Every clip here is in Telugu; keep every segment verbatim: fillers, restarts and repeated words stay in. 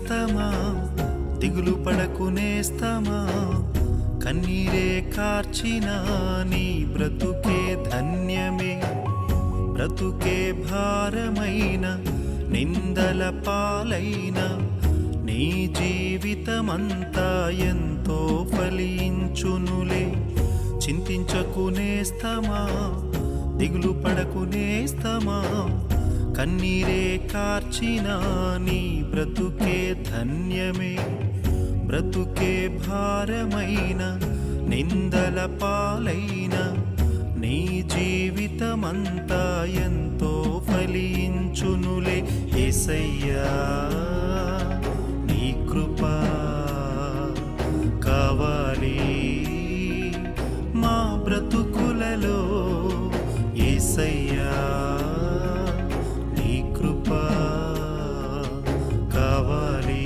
నేస్తమా దిగులు పడకు నేస్తమా కన్నీరే కార్చిన నీ బ్రతుకే ధన్యమే బ్రతుకే భారమైన నిందల పాలైన నీ జీవితమంతా ఎంతో ఫలించునులే చింతించకు నేస్తమా దిగులు పడకు నేస్తమా కన్నీరే కార్చిన నీ బ్రతుకే ధన్యమే బ్రతుకే భారమైన నిందల పాలైన నీ జీవితమంతా ఎంతో ఫలించునులే యేసయ్యా నీ కృపా కావాలి మా బ్రతుకులలో యేసయ్యా నీ కృపా కావాలి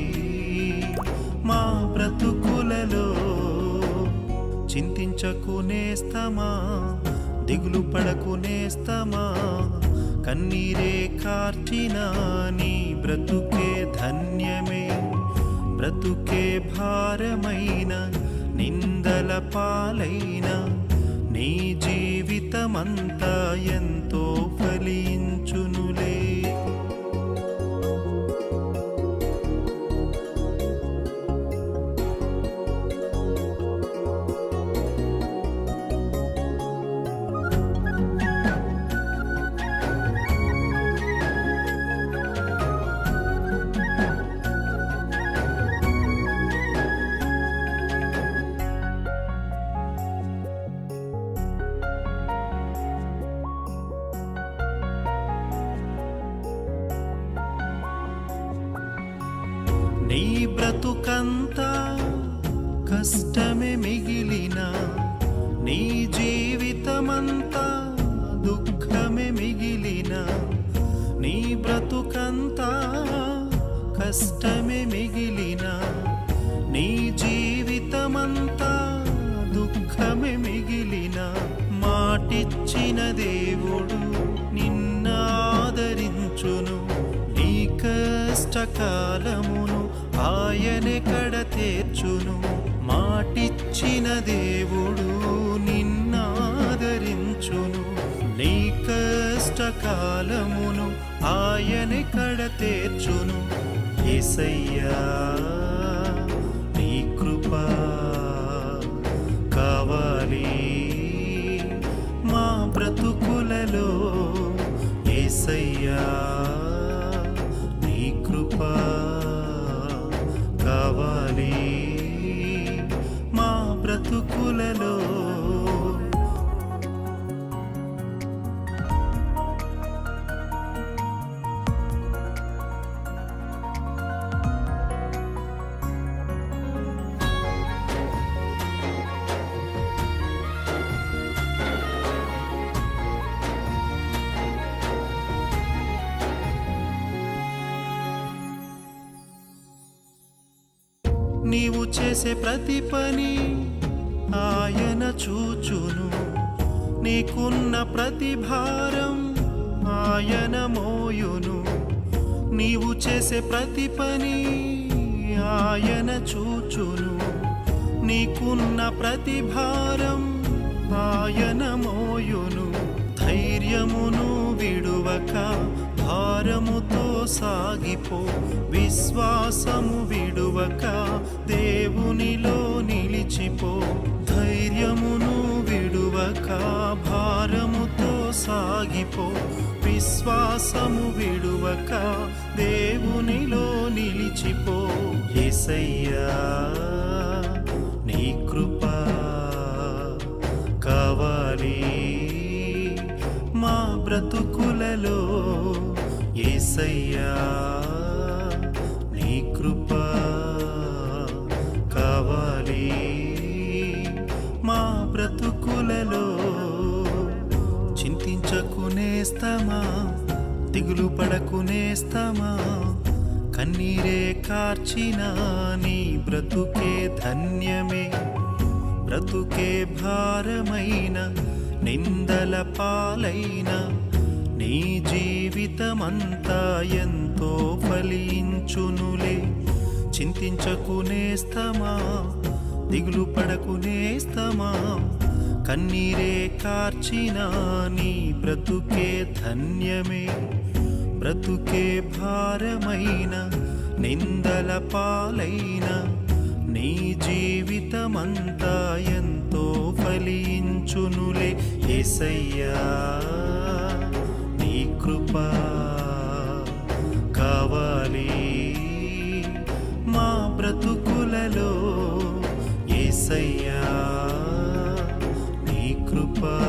మా బ్రతుకులలో చింతించకు నేస్తమా దిగులు పడకు నేస్తమా కన్నీరే కార్చిన నీ బ్రతుకే ధన్యమే బ్రతుకే భారమైన నిందల పాలైన నీ జీవితమంతా ఎంతో ఫలించునులే నీ బ్రతుకంతా కష్టమే మిగిలిన నీ జీవితమంతా దుఃఖమే మిగిలిన నీ బ్రతుకంతా కష్టమే మిగిలిన నీ జీవితమంతా దుఃఖమే మిగిలిన మాటిచ్చిన దేవుడు నిన్నాదరించును నీ కష్టకాలమును ఆయనే కడతేర్చును మాటిచ్చిన దేవుడు నిన్నాదరించును నీ కష్టకాలమును ఆయనే కడతేర్చును యేసయ్యా నీ కృపా కావాలి మా బ్రతుకులలో యేసయ్యా నీ కృపా కావాలి మా బ్రతుకులలో నీవు చేసే ప్రతి పని ఆయన చూచును నీకున్న ప్రతి భారం ఆయన మోయును నీవు చేసే ప్రతి పని ఆయన చూచును నీకున్న ప్రతి భారం ఆయన మోయును ధైర్యమును విడువక భారముతో సాగిపో విశ్వాసము విడువక దేవునిలో నిలిచిపో ధైర్యమును విడువక భారముతో సాగిపో విశ్వాసము విడువక దేవునిలో నిలిచిపో యేసయ్యా నీ కృపా కావాలి మా బ్రతుకులలో యేసయ్యా నీ కృపా కావాలి మా బ్రతుకులలో చింతించకు నేస్తమా దిగులు పడకు నేస్తమా కన్నీరే కార్చిన నీ బ్రతుకే ధన్యమే బ్రతుకే భారమైన నిందల పాలైన నీ జీవితమంతా ఎంత ఎంతో ఫలించునులే. చింతించకునేస్తమా, దిగులు పడకునేస్తమా, కన్నీరే కార్చిన నీ బ్రతుకే ధన్యమే. బ్రతుకే భారమైన నిందల పాలైన నీ జీవితమంతా ఎంతో ఫలించునులే. యేసయ్యా నీ కృపా కావాలి మా బ్రతుకులలో. యేసయ్యా నీ కృపా